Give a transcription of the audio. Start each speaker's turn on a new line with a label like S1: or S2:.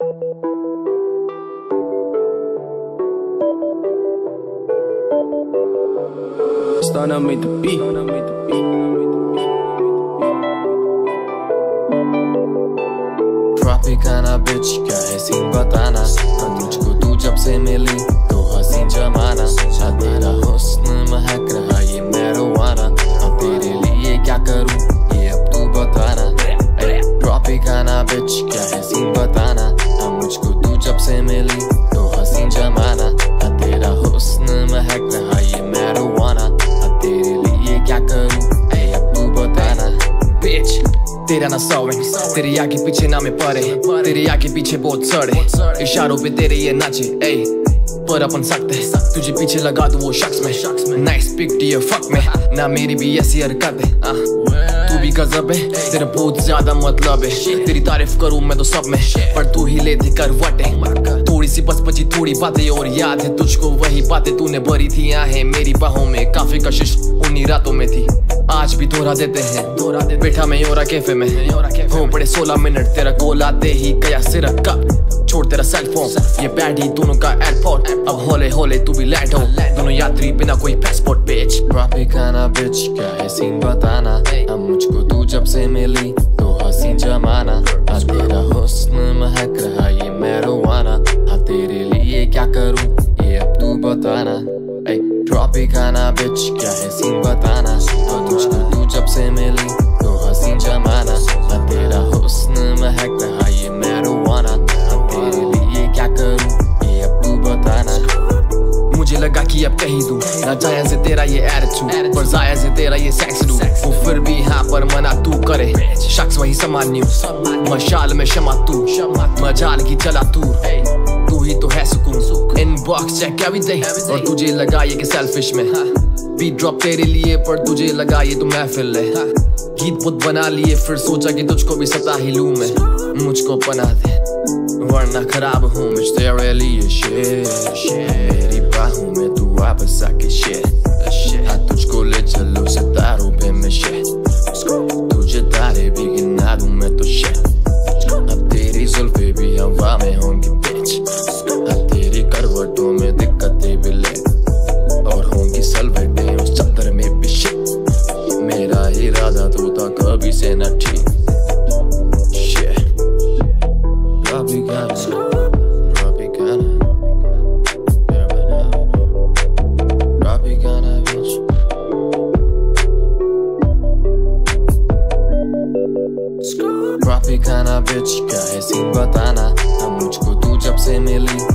S1: Stunner made the beat.
S2: Tropicana बिच क्या है सीन बताना, मुझको तू जब से मिली तो हसीन जमाना। तेरा हुस्न महक रहा ये मैरिजुआना, अब तेरे लिए क्या करूं ये अब तू बताना। ट्रॉपिकाना बिच क्या है सीन बताना, मुझको तू जब से मिली तो हसीन जमाना। तेरा हुस्न महक रहा ये मैरिजुआना, अब तेरे लिए क्या करूं अब तू बताना।
S1: Bitch, तेरा ना सौवे, तेरे आगे पीछे ना मैं पड़े, तेरे आगे पीछे बहुत सड़े, इशारों पे तेरे ये नाचे, ऐ पर अपन सकते, तुझे पीछे लगा दो वो शख्स में, नाइस पिक डियर फक में, ना मेरी भी ऐसी हरकत है, तू भी गजब है, तेरा बहुत ज्यादा मतलब है, तेरी तारीफ करूं मैं तो सब में, पर तू ही लेती करवटें, थोड़ी सी बस बची थोड़ी बातें और याद है तुझको वही बातें तूने भरी थी आहें मेरी बाहों में, काफी कशिश उन्हीं रातों में थी, आज भी दोहरा देते हैं, बैठा मैं योरा कैफे में, हो पड़े 16 मिनट तेरा कॉल आते ही गया सिरा कप, छोड़ तेरा सेलफोन ये बैडी दोनों का एयरपोर्ट, अब होले होले तू भी लैंड हो, दोनों यात्री बिना कोई पासपोर्ट। बिच
S2: ट्रॉपिकाना बिच क्या है सीन बताना, अब मुझको तू जब से मिली तो हसीन जमाना। तेरा हुस्न महक रहा ये मैरिजुआना, तेरे लिए क्या करूं ये अब तू बताना। ट्रॉपिकाना बिच क्या है सीन बताना, अब मुझको तू जब से मिली तो हसीन जमाना। तेरा हुस्न महक रहा ये मैरिजुआना, तेरे लिए क्या करूं ये अब तू बताना।
S1: मुझे लगा कि अब कह ही दूं ना जायज़ है तेरा ये एटीट्यूड, पर जायज़ है तेरा ये सेक्स डू, वो फिर भी हाँ पर मना तू करे, शख्स वही समान न्यू, मशाल में शमा तू, मजाल की चला तू ही तो है सुकून, इनबॉक्स चेक एवरी डे, और तुझे लगा ये कि सेल्फिश में, बीट ड्रॉप तेरे लिए पर तुझे लगा ये तो महफिल है, गीत बुत बना लिए फिर सोचा कि तुझको भी सता ही लूं मैं, मुझको पना दे वरना खराब हूँ मैं तेरे लिए shit, मेरी बाहों में तू वापस आके shit, हाँ तुझको ले चलो सितारों पे मैं shit, तुझे तारे भी गिना दूं मैं तो shit, अब तेरी जुल्फे भी हवा में होंगी bitch, अब तेरी करवटों में दिक्कतें भी ले, और होंगी सलवटें उस चक्कर में भी shit, मेरा इरादा तो था कभी से न ठीक। ट्रॉपिकाना बिच क्या है सीन बताना, अब मुझको तू जब से मिली